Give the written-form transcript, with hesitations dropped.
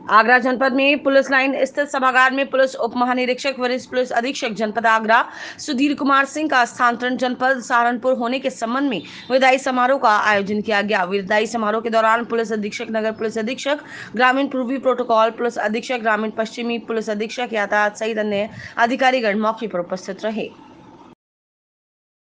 आगरा जनपद में police line स्थित सभागार में पुलिस उप महानिरीक्षक वरिष्ठ पुलिस अधीक्षक जनपद आगरा सुधीर कुमार सिंह का स्थानांतरण जनपद सहारनपुर होने के संबंध में विदाई समारोह का आयोजन किया गया। विदाई समारोह के दौरान पुलिस अधीक्षक नगर पुलिस अधीक्षक ग्रामीण पूर्वी प्रोटोकॉल पुलिस अधीक्षक ग्रामीण पश्चिमी पुलिस अधीक्षक यातायात सहित अन्य अधिकारीगण मौके पर उपस्थित रहे।